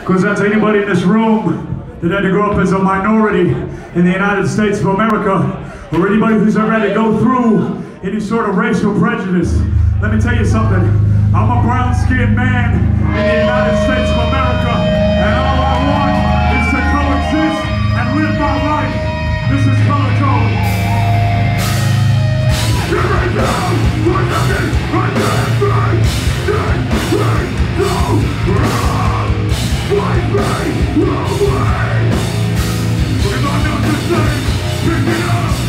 Goes out to anybody in this room that had to grow up as a minority in the United States of America, or anybody who's ever had to go through any sort of racial prejudice. Let me tell you something. I'm a brown-skinned man in the United States of America, and all I want is to coexist and live my life. This is color code. Get right down, we're nothing, I'm not right, fight me away. We're not to say, pick it up.